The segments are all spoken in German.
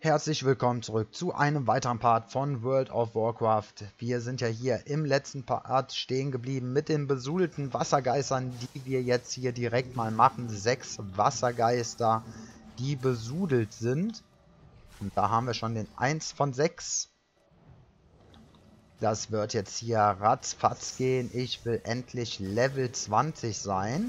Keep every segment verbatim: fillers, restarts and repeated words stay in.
Herzlich willkommen zurück zu einem weiteren Part von World of Warcraft. Wir sind ja hier im letzten Part stehen geblieben mit den besudelten Wassergeistern, die wir jetzt hier direkt mal machen. Sechs Wassergeister, die besudelt sind. Und da haben wir schon den eins von sechs. Das wird jetzt hier ratzfatz gehen. Ich will endlich Level zwanzig sein.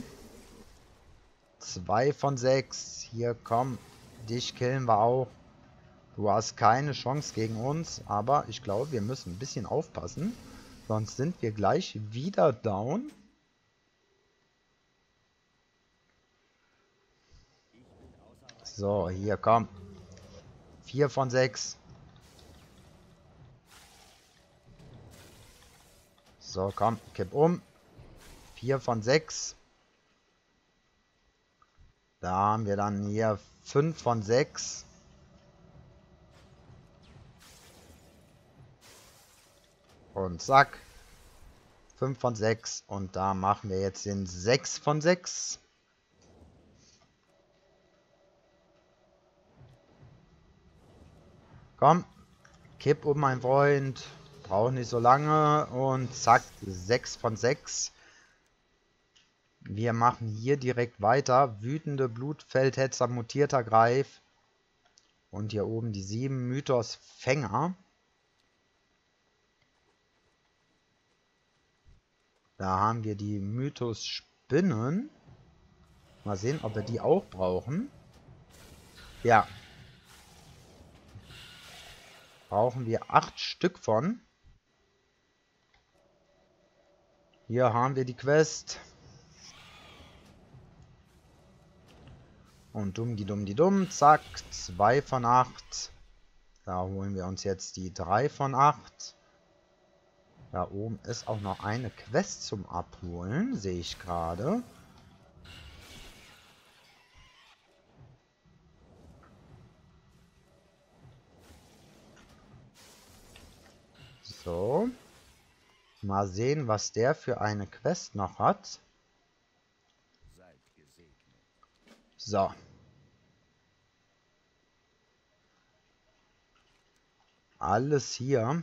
zwei von sechs. Hier komm, dich killen wir auch. Du hast keine Chance gegen uns, aber ich glaube, wir müssen ein bisschen aufpassen. Sonst sind wir gleich wieder down. So, hier, komm. vier von sechs. So, komm, kipp um. vier von sechs. Da haben wir dann hier fünf von sechs. Und zack. fünf von sechs. Und da machen wir jetzt den sechs von sechs. Komm. Kipp um, mein Freund. Braucht nicht so lange. Und zack. sechs von sechs. Wir machen hier direkt weiter. Wütende Blutfeldhetzer, mutierter Greif. Und hier oben die sieben Mythos Fänger. Da haben wir die Mythos Spinnen. Mal sehen, ob wir die auch brauchen. Ja. Brauchen wir acht Stück von. Hier haben wir die Quest. Und dumm die dumm die dumm. Zack. zwei von acht. Da holen wir uns jetzt die drei von acht. Da oben ist auch noch eine Quest zum Abholen. Sehe ich gerade. So. Mal sehen, was der für eine Quest noch hat. So. Alles hier.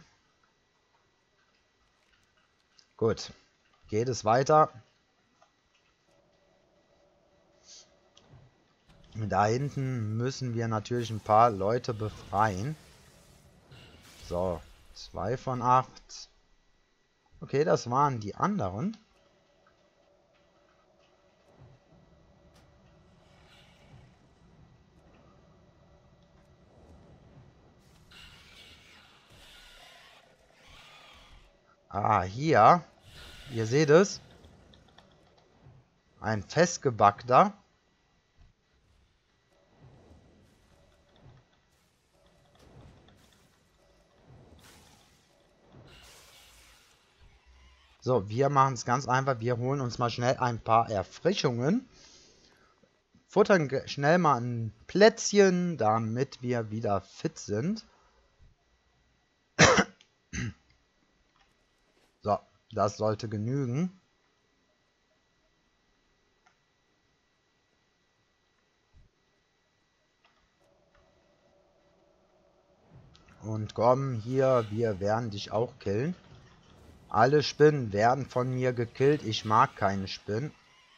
Gut. Geht es weiter. Da hinten müssen wir natürlich ein paar Leute befreien. So. zwei von acht. Okay, das waren die anderen. Ah, hier. Ihr seht es. Ein festgebackter. So, wir machen es ganz einfach. Wir holen uns mal schnell ein paar Erfrischungen. Futtern schnell mal ein Plätzchen, damit wir wieder fit sind. So, das sollte genügen. Und komm hier, wir werden dich auch killen. Alle Spinnen werden von mir gekillt. Ich mag keine Spinnen.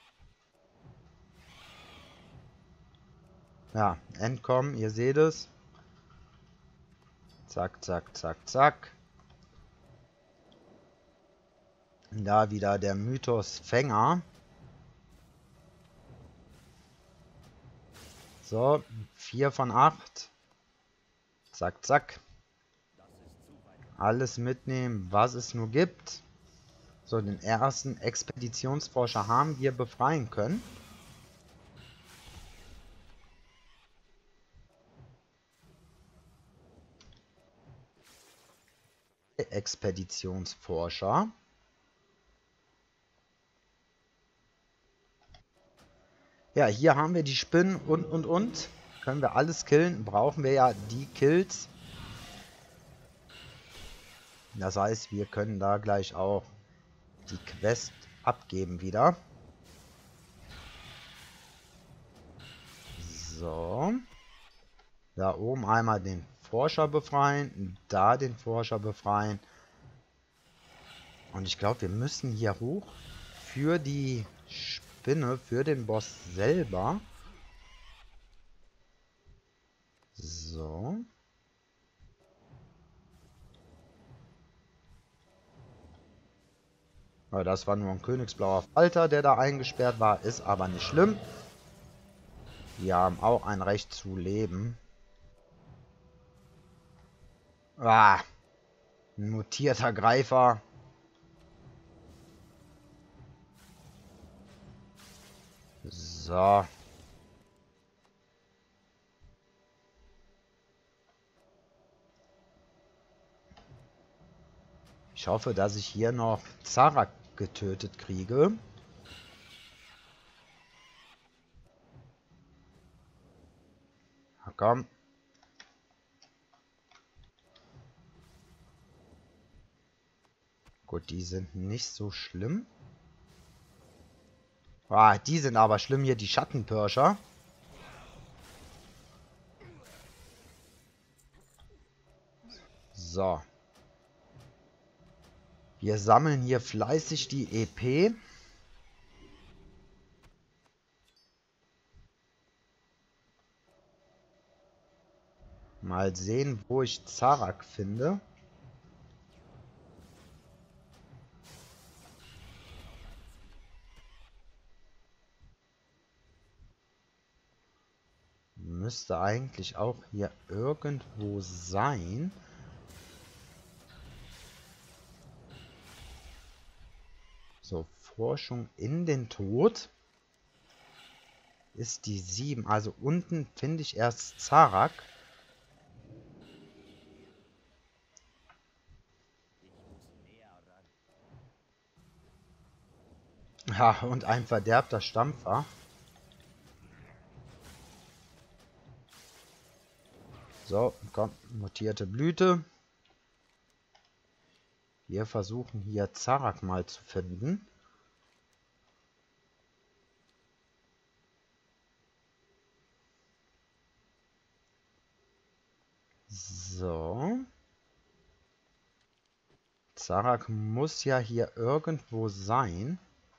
Ja, entkommen, ihr seht es. Zack, zack, zack, zack. Da wieder der Mythos Fänger. So, vier von acht. Zack, zack. Alles mitnehmen, was es nur gibt. So, den ersten Expeditionsforscher haben wir befreien können. Expeditionsforscher. Ja, hier haben wir die Spinnen und und und. Können wir alles killen, brauchen wir ja die Kills. Das heißt, wir können da gleich auch die Quest abgeben wieder. So. Da oben einmal den Forscher befreien, da den Forscher befreien. Und ich glaube, wir müssen hier hoch für die Spinne, für den Boss selber. So. Ja, das war nur ein königsblauer Falter, der da eingesperrt war. Ist aber nicht schlimm. Wir haben auch ein Recht zu leben. Ah, ein mutierter Greifer. So. Ich hoffe, dass ich hier noch Zarak getötet kriege. Na komm. Gut, die sind nicht so schlimm. Ah, die sind aber schlimm hier, die Schattenpirscher. So. Wir sammeln hier fleißig die E P. Mal sehen, wo ich Zarak finde. Müsste eigentlich auch hier irgendwo sein. So, Forschung in den Tod. Ist die sieben. Also unten finde ich erst Zarak. Ja, und ein verderbter Stampfer. So, kommt mutierte Blüte. Wir versuchen hier Zarak mal zu finden. So. Zarak muss ja hier irgendwo sein.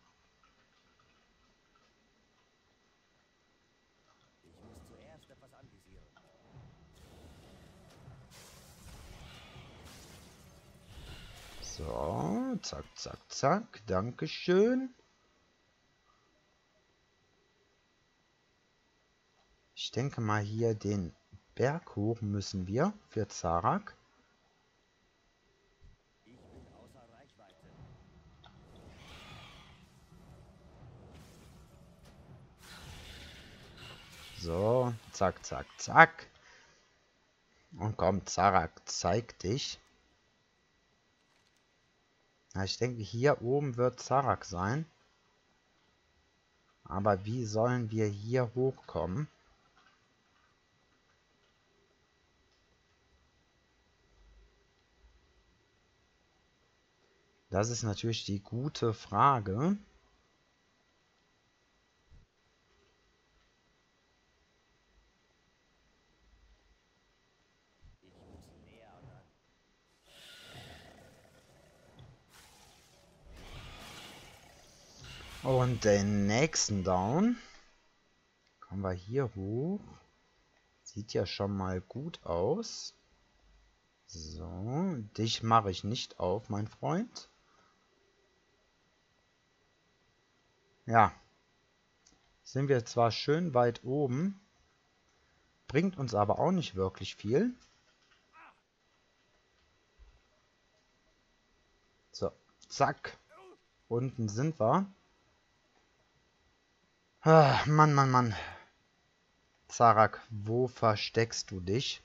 So, zack, zack, zack. Dankeschön. Ich denke mal, hier den Berg hoch müssen wir für Zarak. So, zack, zack, zack. Und komm, Zarak, zeig dich. Na, ich denke, hier oben wird Zarak sein. Aber wie sollen wir hier hochkommen? Das ist natürlich die gute Frage. Und den nächsten Down. Kommen wir hier hoch. Sieht ja schon mal gut aus. So, dich mache ich nicht auf, mein Freund. Ja, sind wir zwar schön weit oben, bringt uns aber auch nicht wirklich viel. So, zack. Unten sind wir. Ah, Mann, Mann, Mann. Zarak, wo versteckst du dich?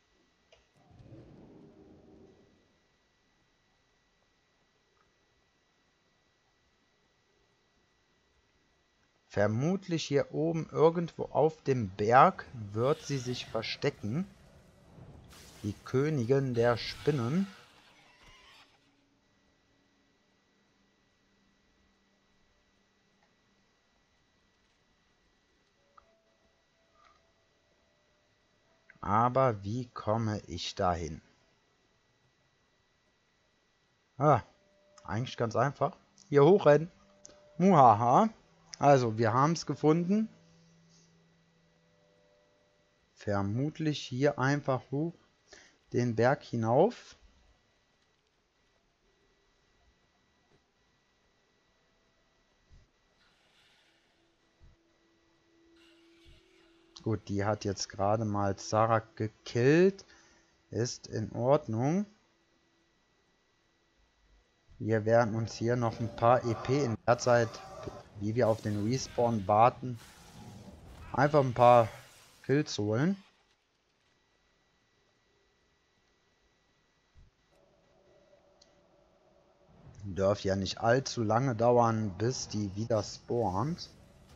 Vermutlich hier oben irgendwo auf dem Berg wird sie sich verstecken. Die Königin der Spinnen. Aber wie komme ich dahin? Ah, eigentlich ganz einfach. Hier hochrennen. Muhaha. Also, wir haben es gefunden. Vermutlich hier einfach hoch den Berg hinauf. Gut, die hat jetzt gerade mal Zarak gekillt. Ist in Ordnung. Wir werden uns hier noch ein paar E P in der Zeit, wie wir auf den Respawn warten, einfach ein paar Kills holen. Dürfte ja nicht allzu lange dauern, bis die wieder spawnt.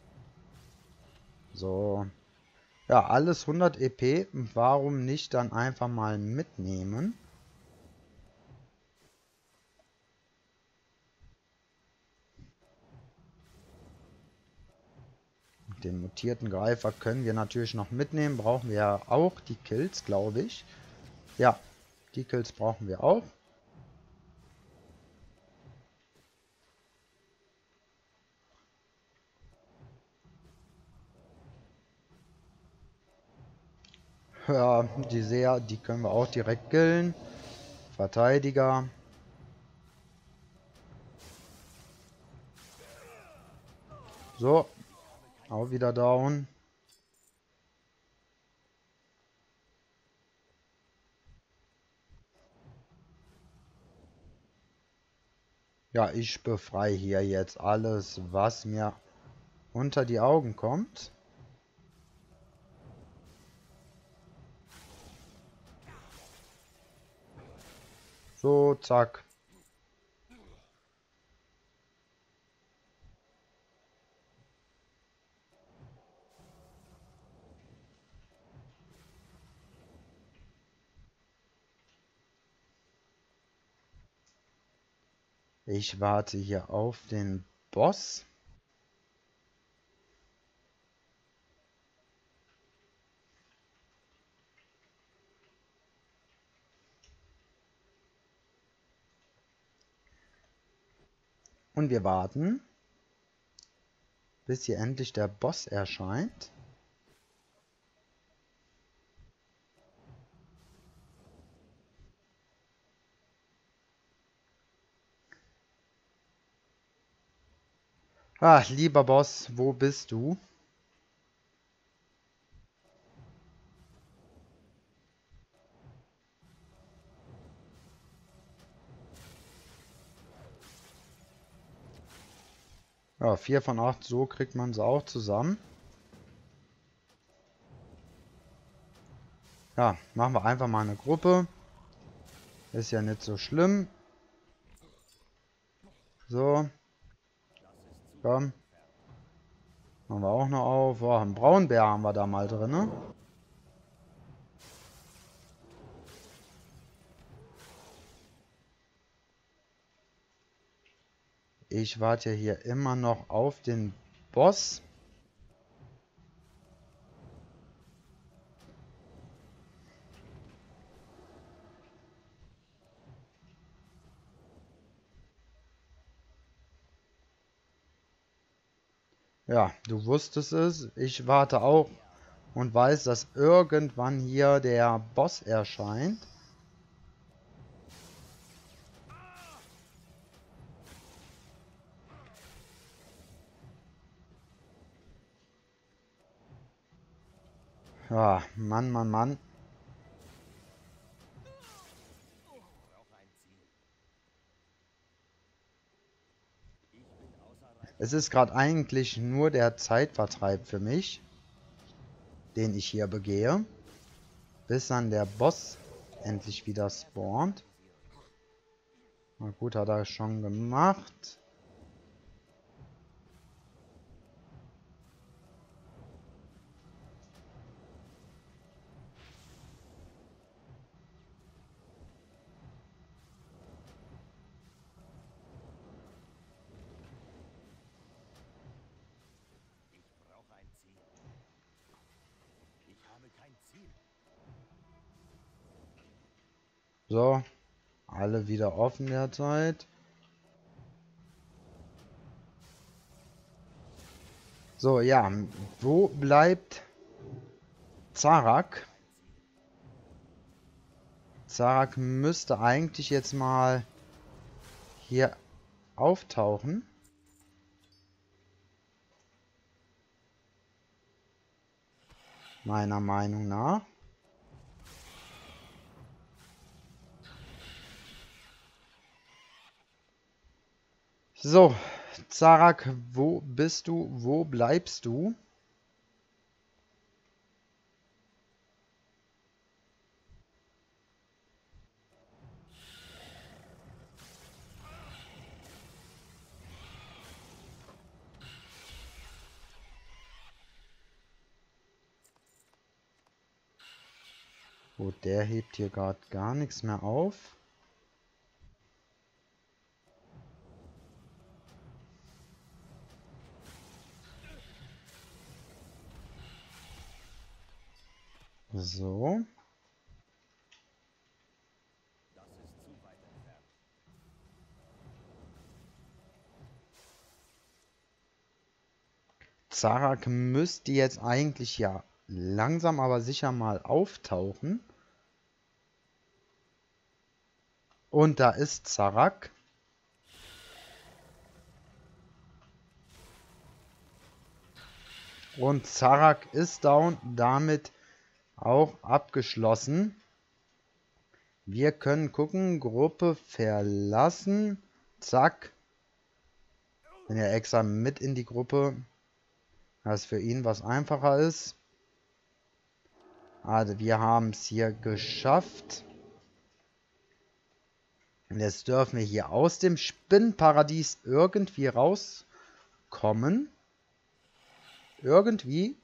So. Ja, alles hundert E P. Warum nicht dann einfach mal mitnehmen? Den mutierten Greifer können wir natürlich noch mitnehmen. Brauchen wir ja auch die Kills, glaube ich. Ja, die Kills brauchen wir auch. Ja, die Seher, die können wir auch direkt killen. Verteidiger. So, auch wieder down. Ja, ich befreie hier jetzt alles, was mir unter die Augen kommt. So, zack. Ich warte hier auf den Boss. Und wir warten, bis hier endlich der Boss erscheint. Ah, lieber Boss, wo bist du? Ja, vier von acht, so kriegt man sie auch zusammen. Ja, machen wir einfach mal eine Gruppe. Ist ja nicht so schlimm. So. Komm. Machen wir auch noch auf. Oh, einen Braunbär haben wir da mal drin, ne? Ich warte hier immer noch auf den Boss. Ja, du wusstest es. Ich warte auch und weiß, dass irgendwann hier der Boss erscheint. Ja, Mann, Mann, Mann. Es ist gerade eigentlich nur der Zeitvertreib für mich, den ich hier begehe, bis dann der Boss endlich wieder spawnt. Na gut, hat er schon gemacht. So, alle wieder offen derzeit. So, ja, wo bleibt Zarak? Zarak müsste eigentlich jetzt mal hier auftauchen. Meiner Meinung nach. So, Zarak, wo bist du? Wo bleibst du? Gut, der hebt hier gerade gar nichts mehr auf. So. Zarak müsste jetzt eigentlich ja langsam aber sicher mal auftauchen. Und da ist Zarak. Und Zarak ist down, damit auch abgeschlossen. Wir können gucken, Gruppe verlassen. Zack. Wenn er extra mit in die Gruppe, was für ihn was einfacher ist. Also wir haben es hier geschafft. Und jetzt dürfen wir hier aus dem Spinnenparadies irgendwie rauskommen. Irgendwie.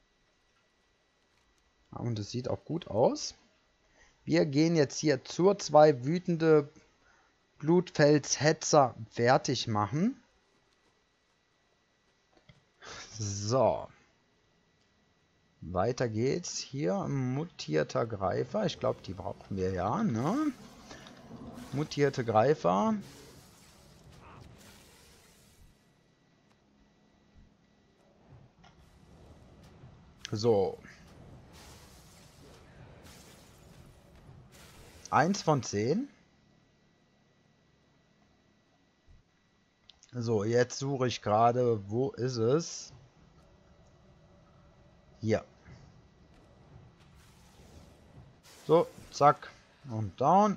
Und es sieht auch gut aus. Wir gehen jetzt hier zur zwei wütende Blutfelshetzer fertig machen. So. Weiter geht's. Hier mutierter Greifer. Ich glaube, die brauchen wir ja, ne? Mutierte Greifer. So. Eins von zehn. So, jetzt suche ich gerade, wo ist es? Hier. So, zack. Und down.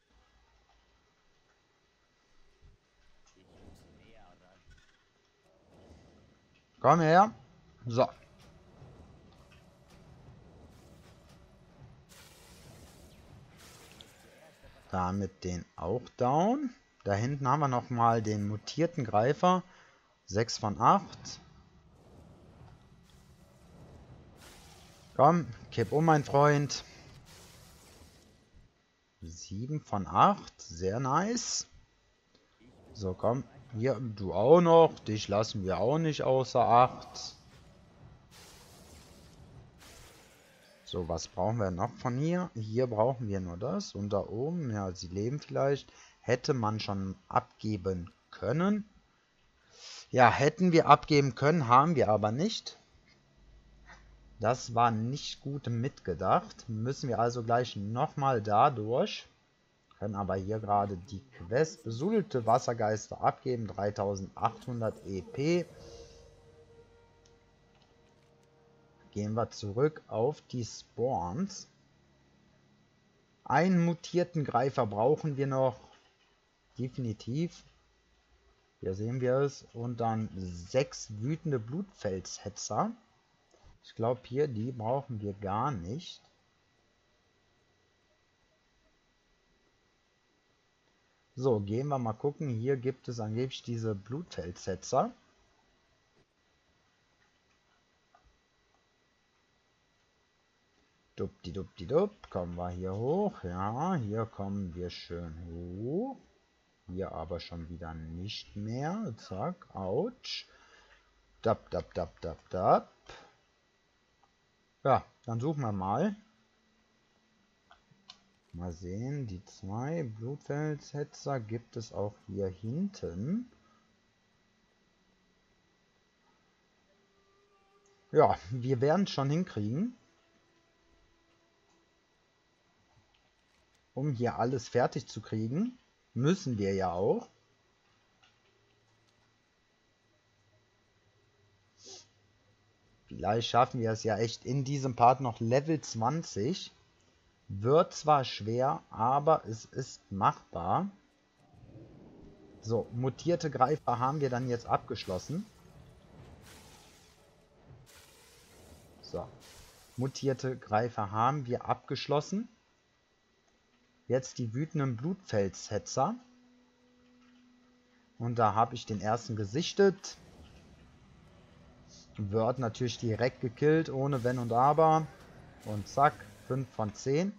Komm her. So. Damit den auch down. Da hinten haben wir nochmal den mutierten Greifer. sechs von acht. Komm, kipp um, mein Freund. sieben von acht. Sehr nice. So, komm. Hier, du auch noch. Dich lassen wir auch nicht außer Acht. So, was brauchen wir noch von hier? Hier brauchen wir nur das. Und da oben, ja, sie leben vielleicht. Hätte man schon abgeben können. Ja, hätten wir abgeben können, haben wir aber nicht. Das war nicht gut mitgedacht. Müssen wir also gleich nochmal da durch. Können aber hier gerade die Quest besudelte Wassergeister abgeben. dreitausendachthundert E P. Gehen wir zurück auf die Spawns. Einen mutierten Greifer brauchen wir noch. Definitiv. Hier sehen wir es. Und dann sechs wütende Blutfelshetzer. Ich glaube hier, die brauchen wir gar nicht. So, gehen wir mal gucken. Hier gibt es angeblich diese Blutfelshetzer. Dupdidup, kommen wir hier hoch. Ja, hier kommen wir schön hoch. Hier aber schon wieder nicht mehr. Zack, ouch. Dap, dap, dap, dap, dap. Ja, dann suchen wir mal. Mal sehen, die zwei Blutfelshetzer gibt es auch hier hinten. Ja, wir werden es schon hinkriegen, um hier alles fertig zu kriegen. Müssen wir ja auch. Vielleicht schaffen wir es ja echt in diesem Part noch Level zwanzig. Wird zwar schwer, aber es ist machbar. So, mutierte Greifer haben wir dann jetzt abgeschlossen. So, mutierte Greifer haben wir abgeschlossen. Jetzt die wütenden Blutfelshetzer. Und da habe ich den ersten gesichtet. Wird natürlich direkt gekillt, ohne Wenn und Aber. Und zack, fünf von zehn.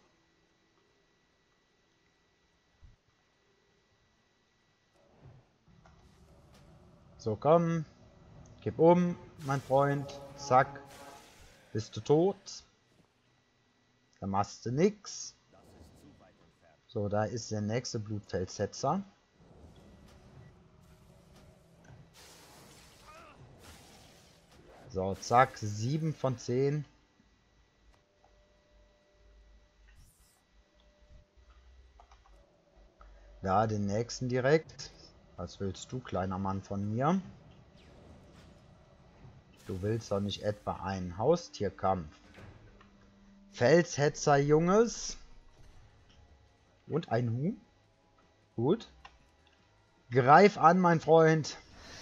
So, komm. Gib um, mein Freund. Zack. Bist du tot? Da machst du nix. So, da ist der nächste Blutfelshetzer. So, zack. sieben von zehn. Ja, den nächsten direkt. Was willst du, kleiner Mann von mir? Du willst doch nicht etwa einen Haustierkampf. Felshetzer, Junges. Und ein Huhn. Gut. Greif an, mein Freund.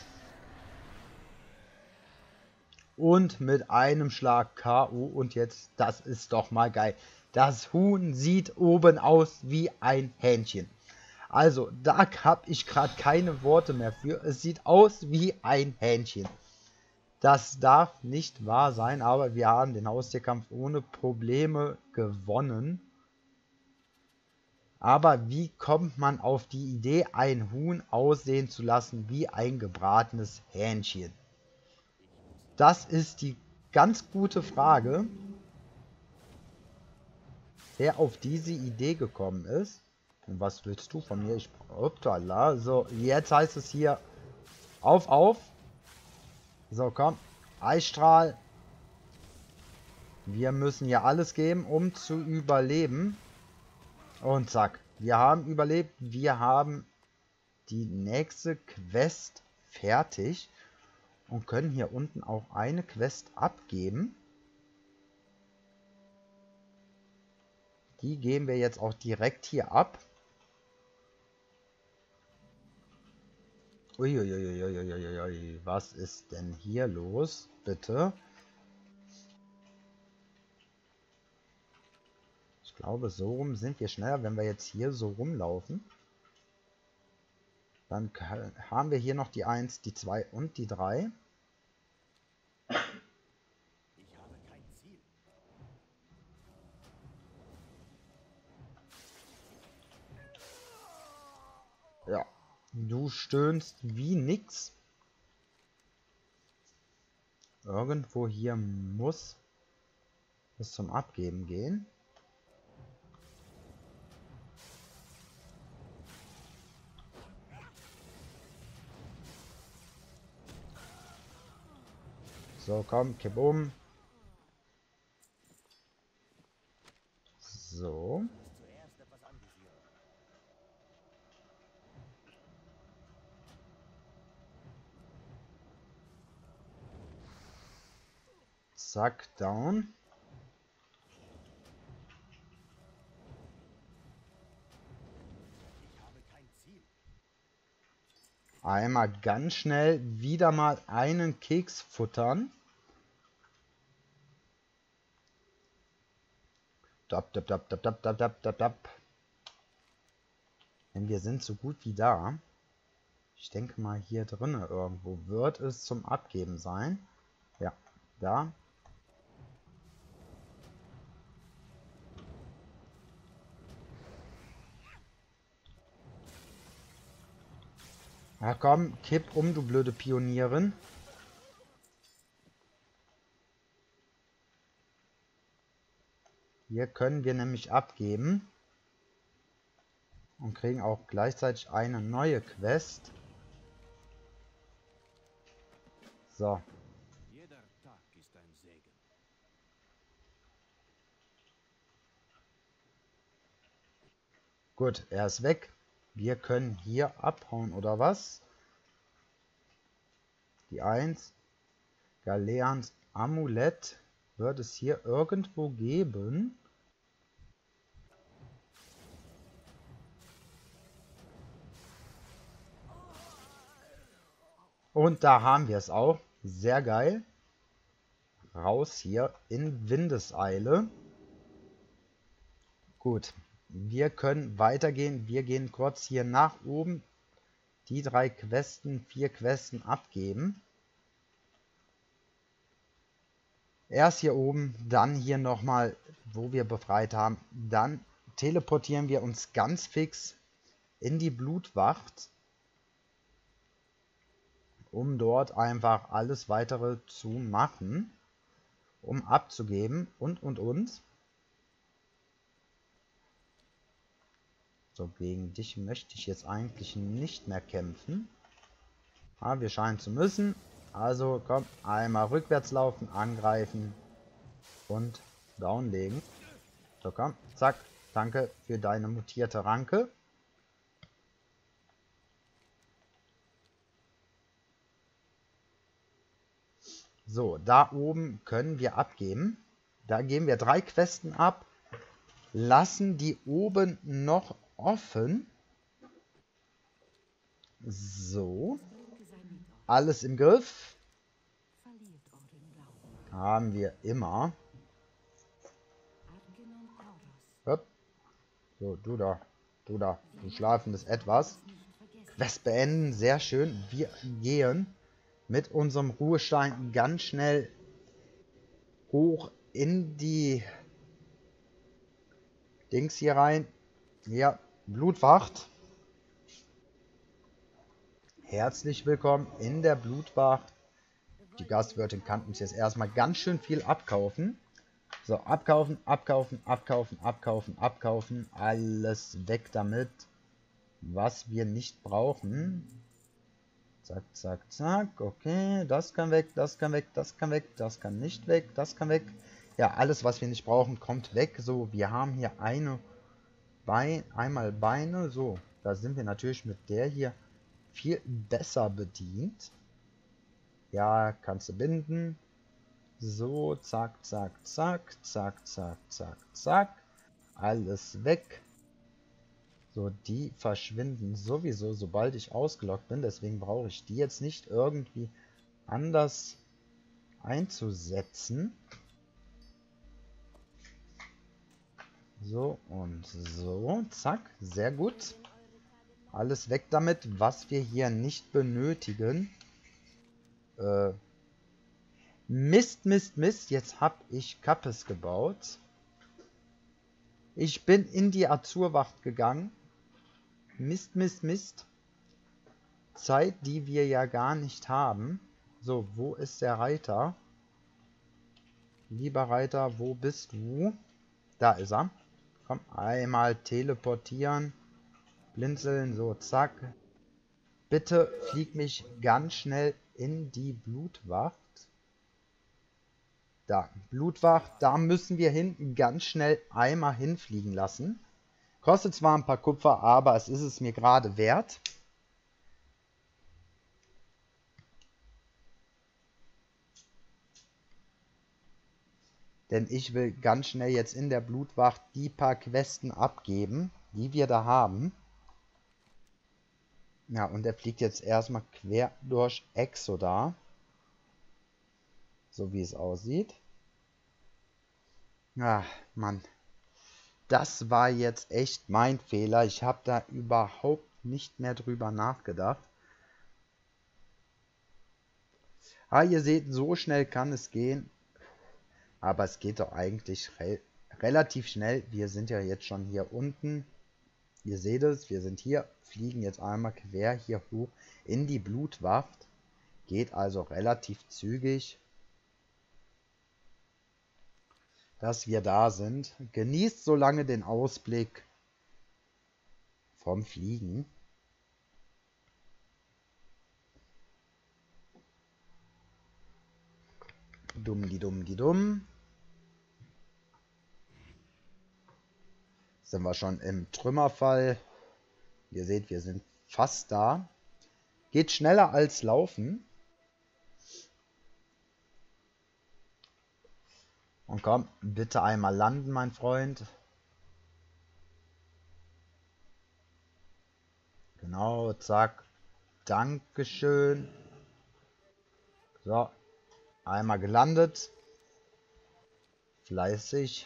Und mit einem Schlag K O. Und jetzt, das ist doch mal geil. Das Huhn sieht oben aus wie ein Hähnchen. Also, da habe ich gerade keine Worte mehr für. Es sieht aus wie ein Hähnchen. Das darf nicht wahr sein, aber wir haben den Haustierkampf ohne Probleme gewonnen. Aber wie kommt man auf die Idee, ein Huhn aussehen zu lassen wie ein gebratenes Hähnchen? Das ist die ganz gute Frage, wer auf diese Idee gekommen ist. Und was willst du von mir? Ich Uptala. So, jetzt heißt es hier auf, auf. So, komm. Eisstrahl. Wir müssen hier alles geben, um zu überleben. Und zack. Wir haben überlebt. Wir haben die nächste Quest fertig. Und können hier unten auch eine Quest abgeben. Die geben wir jetzt auch direkt hier ab. Uiuiuiuiuiui, was ist denn hier los? Bitte. Ich glaube, so rum sind wir schneller, wenn wir jetzt hier so rumlaufen. Dann haben wir hier noch die eins, die zwei und die drei. Ich habe kein Ziel. Ja, du stöhnst wie nix. Irgendwo hier muss es zum Abgeben gehen. So, komm, kipp um. So. Zuerst etwas anvisieren. Zack, down. Ich habe kein Ziel. Einmal ganz schnell wieder mal einen Keks futtern. Dab, dab, dab, dab, dab, dab, dab, dab, dab. Denn wir sind so gut wie da. Ich denke mal, hier drinnen irgendwo wird es zum Abgeben sein. Ja, da. Na komm, kipp um, du blöde Pionierin. Hier können wir nämlich abgeben. Und kriegen auch gleichzeitig eine neue Quest. So. Jeder Tag ist ein Segen. Gut, er ist weg. Wir können hier abhauen, oder was? Die eins. Galeans Amulett wird es hier irgendwo geben. Und da haben wir es auch. Sehr geil. Raus hier in Windeseile. Gut. Wir können weitergehen. Wir gehen kurz hier nach oben. Die drei Questen, vier Questen abgeben. Erst hier oben, dann hier nochmal, wo wir befreit haben. Dann teleportieren wir uns ganz fix in die Blutwacht, um dort einfach alles weitere zu machen, um abzugeben und, und, und. So, gegen dich möchte ich jetzt eigentlich nicht mehr kämpfen. Aber wir scheinen zu müssen. Also, komm, einmal rückwärts laufen, angreifen und downlegen. So, komm, zack, danke für deine mutierte Ranke. So, da oben können wir abgeben. Da geben wir drei Questen ab. Lassen die oben noch offen. So. Alles im Griff. Haben wir immer. Hopp. So, du da. Du da. Du schlafendes Etwas. Quest beenden. Sehr schön. Wir gehen mit unserem Ruhestein ganz schnell hoch in die Dings hier rein. Ja, Blutwacht. Herzlich willkommen in der Blutwacht. Die Gastwirtin kann uns jetzt erstmal ganz schön viel abkaufen. So, abkaufen, abkaufen, abkaufen, abkaufen, abkaufen. Alles weg damit, was wir nicht brauchen. Zack, zack, zack. Okay, das kann weg, das kann weg, das kann weg, das kann nicht weg, das kann weg. Ja, alles, was wir nicht brauchen, kommt weg. So, wir haben hier eine Bein, einmal Beine. So, da sind wir natürlich mit der hier viel besser bedient. Ja, kannst du binden. So, zack, zack, zack, zack, zack, zack, zack. Alles weg. So, die verschwinden sowieso, sobald ich ausgeloggt bin. Deswegen brauche ich die jetzt nicht irgendwie anders einzusetzen. So und so. Zack, sehr gut. Alles weg damit, was wir hier nicht benötigen. Äh, Mist, Mist, Mist. Jetzt habe ich Kappes gebaut. Ich bin in die Azurwacht gegangen. Mist, Mist, Mist. Zeit, die wir ja gar nicht haben. So, wo ist der Reiter? Lieber Reiter, wo bist du? Da ist er. Komm, einmal teleportieren. Blinzeln, so, zack. Bitte flieg mich ganz schnell in die Blutwacht. Da, Blutwacht, da müssen wir hinten ganz schnell einmal hinfliegen lassen. Kostet zwar ein paar Kupfer, aber es ist es mir gerade wert. Denn ich will ganz schnell jetzt in der Blutwacht die paar Questen abgeben, die wir da haben. Ja, und er fliegt jetzt erstmal quer durch Exodar. So wie es aussieht. Ach, Mann. Das war jetzt echt mein Fehler. Ich habe da überhaupt nicht mehr drüber nachgedacht. Ah, ihr seht, so schnell kann es gehen. Aber es geht doch eigentlich re relativ schnell. Wir sind ja jetzt schon hier unten. Ihr seht es, wir sind hier, fliegen jetzt einmal quer hier hoch in die Blutwacht. Geht also relativ zügig, dass wir da sind. Genießt so lange den Ausblick. vom Fliegen. Dumm, die dumm, die dumm. Sind wir schon im Trümmerfall. Ihr seht, wir sind fast da. Geht schneller als laufen. Und komm, bitte einmal landen, mein Freund. Genau, zack. Dankeschön. So, einmal gelandet. Fleißig.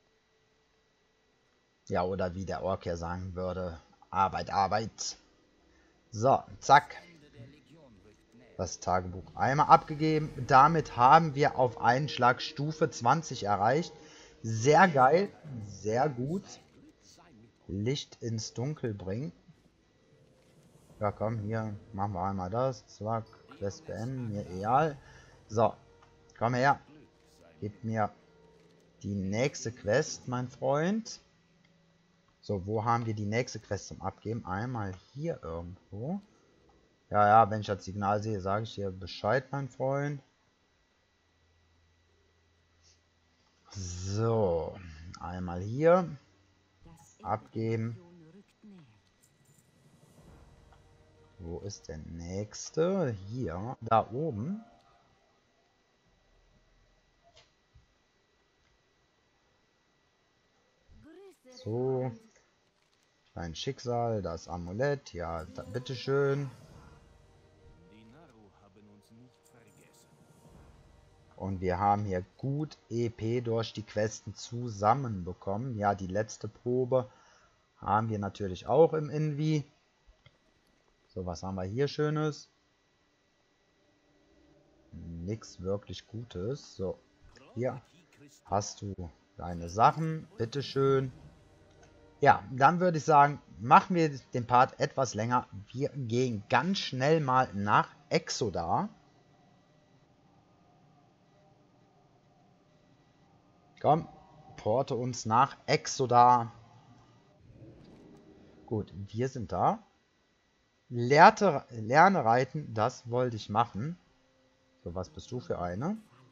Ja, oder wie der Ork ja sagen würde, Arbeit, Arbeit. So, zack. Das Tagebuch einmal abgegeben. Damit haben wir auf einen Schlag Stufe zwanzig erreicht. Sehr geil, sehr gut. Licht ins Dunkel bringen. Ja, komm, hier machen wir einmal das. Zack, Quest beenden, mir egal. So, komm her. Gib mir die nächste Quest, mein Freund. So, wo haben wir die nächste Quest zum Abgeben? Einmal hier irgendwo. Ja, ja, wenn ich das Signal sehe, sage ich dir Bescheid, mein Freund. So, einmal hier. Abgeben. Wo ist der nächste? Hier, da oben. So. Dein Schicksal, das Amulett. Ja, da, bitteschön. Die Naru haben uns nicht vergessen. Und wir haben hier gut E P durch die Questen zusammenbekommen. Ja, die letzte Probe haben wir natürlich auch im Invi. So, was haben wir hier Schönes? Nichts wirklich Gutes. So, hier hast du deine Sachen. Bitteschön. Ja, dann würde ich sagen, machen wir den Part etwas länger. Wir gehen ganz schnell mal nach Exodar. Komm, porte uns nach Exodar. Gut, wir sind da. Lehrte, lerne reiten, das wollte ich machen. So, was bist du für eine?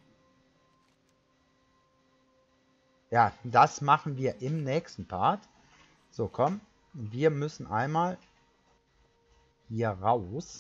Ja, das machen wir im nächsten Part. So, komm. Wir müssen einmal hier raus.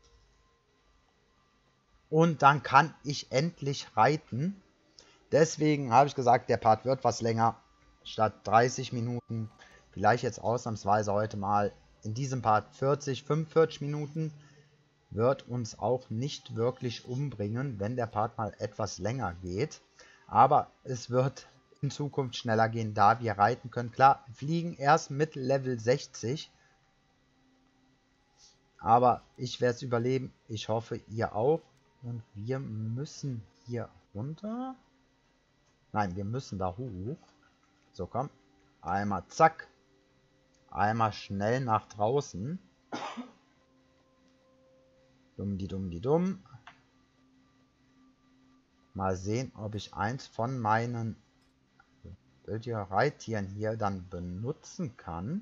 Und dann kann ich endlich reiten. Deswegen habe ich gesagt, der Part wird was länger. Statt dreißig Minuten. Vielleicht jetzt ausnahmsweise heute mal in diesem Part vierzig, fünfundvierzig Minuten. Wird uns auch nicht wirklich umbringen, wenn der Part mal etwas länger geht. Aber es wird in Zukunft schneller gehen, da wir reiten können. Klar, fliegen erst mit Level sechzig. Aber ich werde es überleben. Ich hoffe, ihr auch. Und wir müssen hier runter. Nein, wir müssen da hoch. So, komm. Einmal zack. Einmal schnell nach draußen. Dumm, die dumm, die dumm. Mal sehen, ob ich eins von meinen Reittieren hier dann benutzen kann.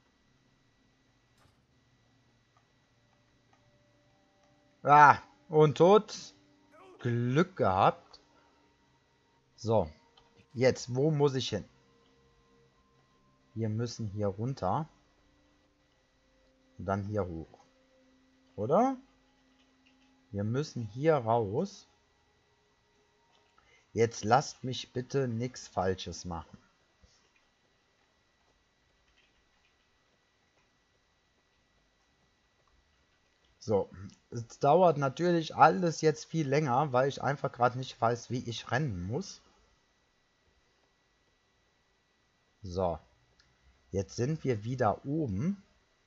Ah, und tot. Glück gehabt. So, jetzt, wo muss ich hin? Wir müssen hier runter. Und dann hier hoch. Oder? Wir müssen hier raus. Jetzt lasst mich bitte nichts Falsches machen. So, es dauert natürlich alles jetzt viel länger, weil ich einfach gerade nicht weiß, wie ich rennen muss. So, jetzt sind wir wieder oben.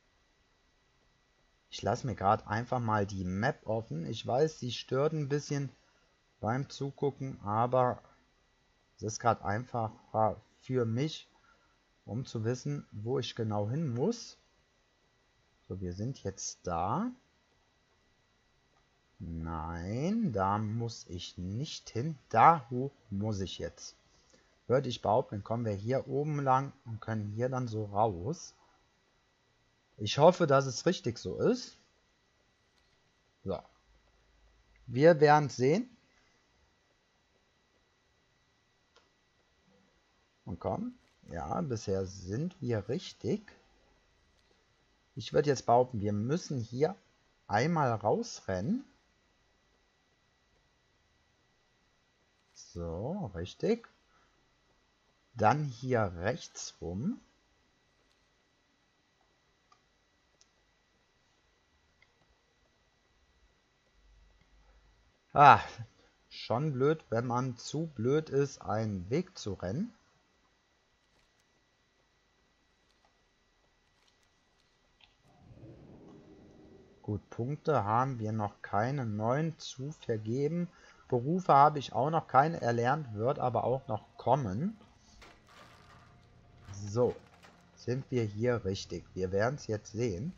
Ich lasse mir gerade einfach mal die Map offen. Ich weiß, sie stört ein bisschen beim Zugucken, aber es ist gerade einfacher für mich, um zu wissen, wo ich genau hin muss. So, wir sind jetzt da. Nein, da muss ich nicht hin. Da hoch muss ich jetzt. Würde ich behaupten, dann kommen wir hier oben lang und können hier dann so raus. Ich hoffe, dass es richtig so ist. So. Wir werden es sehen. Und komm. Ja, bisher sind wir richtig. Ich würde jetzt behaupten, wir müssen hier einmal rausrennen. So, richtig. Dann hier rechts rum. Ah, schon blöd, wenn man zu blöd ist, einen Weg zu rennen. Gut, Punkte haben wir noch keine neuen zu vergeben. Berufe habe ich auch noch keine erlernt, wird aber auch noch kommen. So, sind wir hier richtig. Wir werden es jetzt sehen.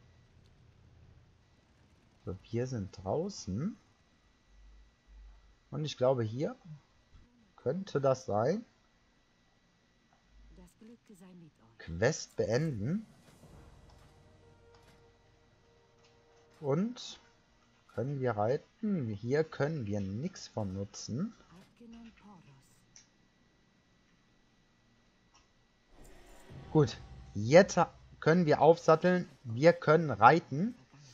So, wir sind draußen. Und ich glaube, hier könnte das sein. Das Glück sei mit euch. Quest beenden. Und können wir reiten? Hier können wir nichts von nutzen. Arken und Poros. Gut, jetzt können wir aufsatteln. Wir können reiten.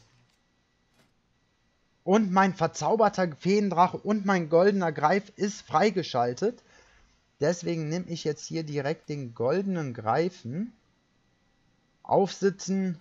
Und mein verzauberter Feendrache und mein goldener Greif ist freigeschaltet. Deswegen nehme ich jetzt hier direkt den goldenen Greifen. Aufsitzen.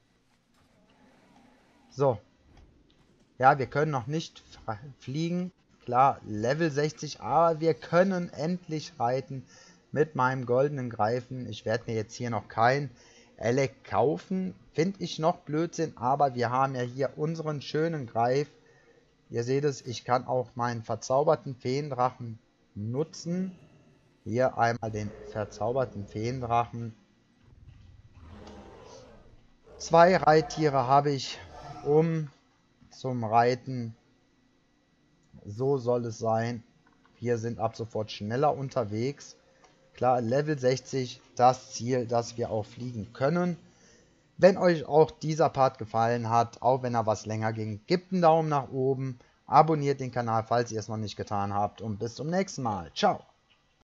So. Ja, wir können noch nicht fliegen. Klar, Level sechzig, aber wir können endlich reiten mit meinem goldenen Greifen. Ich werde mir jetzt hier noch kein Elec kaufen. Finde ich noch Blödsinn, aber wir haben ja hier unseren schönen Greif. Ihr seht es, ich kann auch meinen verzauberten Feendrachen nutzen. Hier einmal den verzauberten Feendrachen. Zwei Reittiere habe ich, um zum Reiten. So soll es sein. Wir sind ab sofort schneller unterwegs. Klar, Level sechzig, das Ziel, dass wir auch fliegen können. Wenn euch auch dieser Part gefallen hat, auch wenn er was länger ging, gebt einen Daumen nach oben, abonniert den Kanal, falls ihr es noch nicht getan habt und bis zum nächsten Mal. Ciao!